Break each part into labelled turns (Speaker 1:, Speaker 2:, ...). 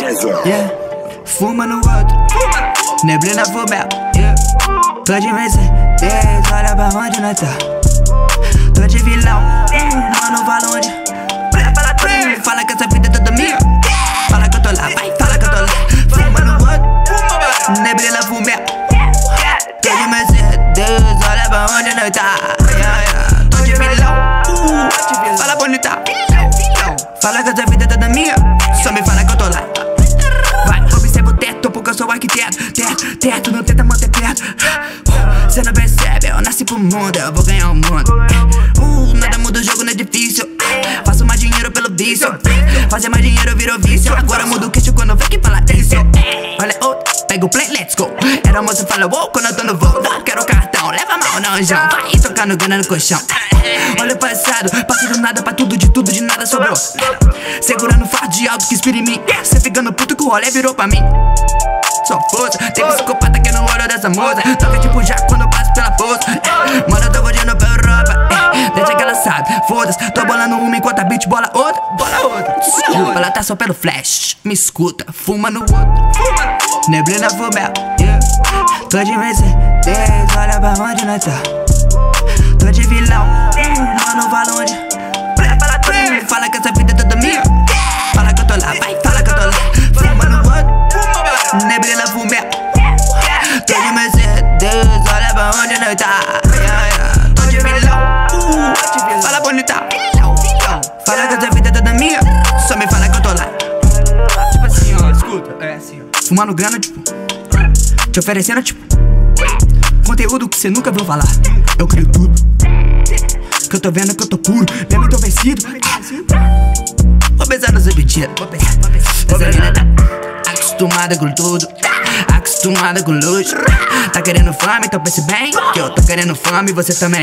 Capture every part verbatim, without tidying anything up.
Speaker 1: César.
Speaker 2: Yeah, fuma no outro, neblina fumel. Yeah, tô de Mercedes, olha pra onde nós tá. Tô de vilão, mano, fala onde. Fala que essa vida é toda minha. Fala que eu tô lá, vai, fala que eu tô lá. Fuma no outro, neblina fumel. Tô de Mercedes, olha pra onde nós tá. Yeah, yeah. Tô de vilão, fala bonita. Fala que essa vida é toda minha. Só me fala que eu tô lá. Vai, observa o teto, porque eu sou arquiteto. Teto, teto, não tenta manter perto. Cê não percebe, eu nasci pro mundo, eu vou ganhar o mundo. Uh, nada muda, o jogo não é difícil. Faço mais dinheiro pelo vício. Fazer mais dinheiro virou vício. Agora muda o queixo quando vem que fala isso. Olha outro, pega o play, let's go. Era moça, fala wow, quando eu tô no voo. Não quero cartão, leva mal não, João. Vai tocando grana no colchão. Olha o passado, passei do nada pra tudo, de tudo, de nada sobrou. Segurando o fardo de alto que inspira em mim. Cê ficando puto que o rolê virou pra mim. Só força, tem psicopata que não olha dessa moça. Toca tipo já quando eu passo pela força. Mano, eu tô fugindo pra Europa. Deixa que ela sabe, foda-se. Tô bolando uma enquanto a beat bola outra. Bola outra, desculpa, ela tá só pelo flash. Me escuta, fuma no outro. Neblina fumel, yeah. Tô de Mercedes, olha pra onde nós tá. Tô de vilão, mano, fala onde. Fala que essa vida é toda minha. Fala que eu tô lá, vai, fala que eu tô lá. Fuma no outro, neblina fumel. Tô de Mercedes, olha pra onde nós tá. Yeah, yeah. Tô de vilão, fala bonita. Fala que essa vida é toda minha. Só me fala que eu tô lá. Tipo assim, ó, escuta, é assim, ó. Fumando grana, tipo, te oferecendo, tipo, conteúdo que cê nunca viu falar. Eu crio tudo, que eu tô vendo que eu tô puro, mesmo tô vencido. Vou pensar no seu pedido. Essa mina tá acostumada com tudo, acostumada com luxo. Tá querendo fama, então pense bem que eu tô querendo fama e você também.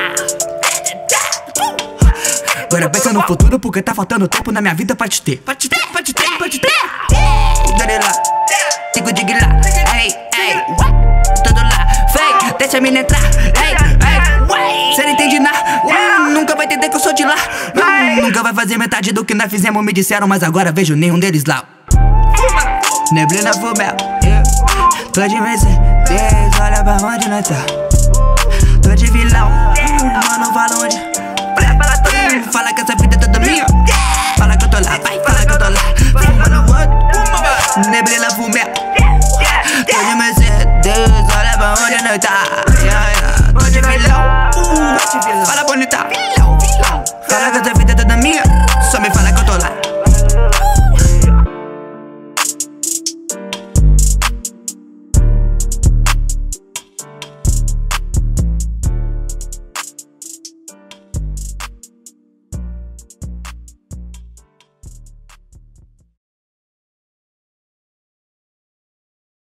Speaker 2: Agora pensa no futuro porque tá faltando tempo na minha vida pra te ter. Pra te ter, pra te ter, pra te ter. Dore lá, digo digo lá, ei, ei, tudo lá, vem, deixa a mina entrar, ei, ei, cê não entende nada, hum, nunca vai entender que eu sou de lá, hum, nunca vai fazer metade do que nós fizemos, me disseram, mas agora vejo nenhum deles lá. Neblina fumel, yeah. Tô de Mercedes, olha pra onde nós tá. Tô de vilão, mano, fala onde. Fala que essa vida é toda minha. Fala que eu tô lá, vai, fala que eu tô lá. Fuma no outro, neblina fumel. Tô de Mercedes, olha pra onde nós tá. Yeah, yeah. Tô de vilão, fala bonita. Fala que essa vida é toda minha.